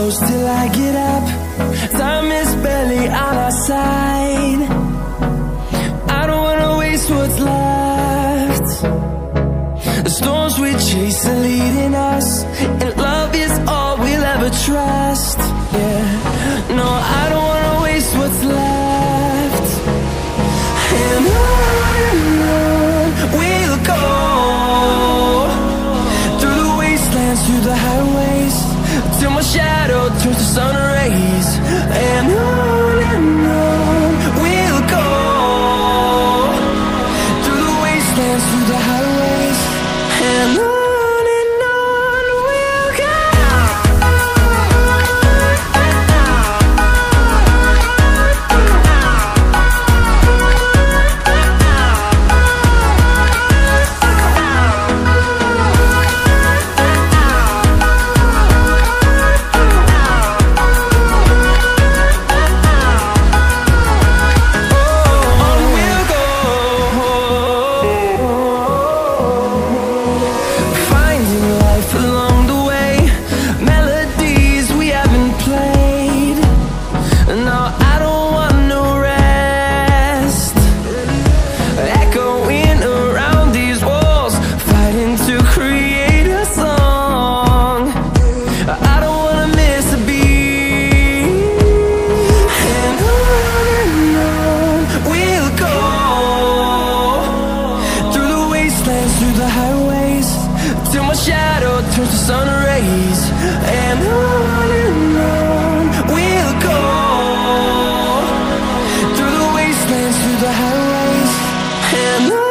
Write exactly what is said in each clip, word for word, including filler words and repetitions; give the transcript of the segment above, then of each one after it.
close till I get up. Time is barely on our side. I don't wanna waste what's left. The storms we chase are leading us, and love is all we'll ever trust. Yeah, no, I don't wanna waste what's left. And on and on we'll go, through the wastelands, through the highways, till my shadow turns to sun rays. And on and on we'll go, through the wastelands, through the highways, and on. Through the highways, till my shadow turns to sun rays. And on and on we'll go, through the wastelands, through the highways, and on.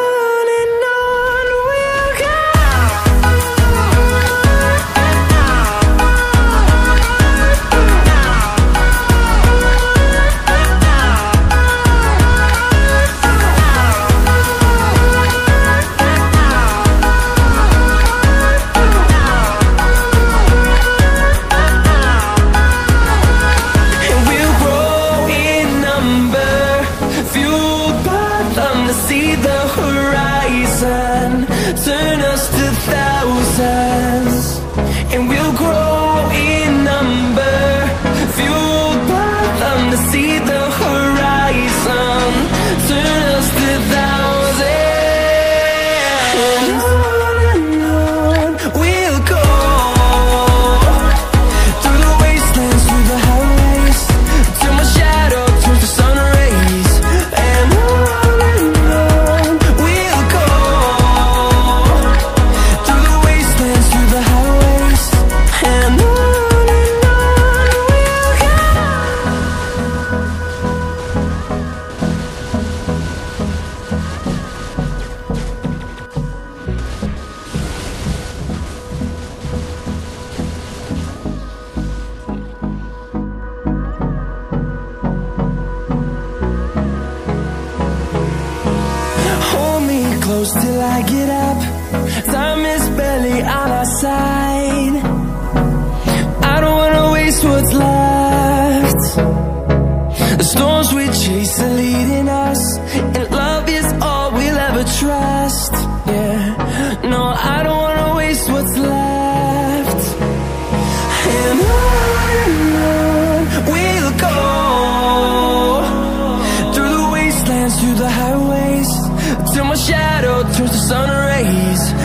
See the horizon turn us to thousands, and we'll grow in number, fueled by them. To see the horizon turn us to thousands, and on and on we'll go, through the wastelands, through the highways, till my shadow turns to sun rays. And on close till I get up. Time is barely on our side. I don't wanna waste what's left. The storms we chase are leading us, and love is all we'll ever trust. Yeah, no, I don't wanna waste what's left. And on and on we'll go, through the wastelands, through the highways, till my shadow turns to sun rays.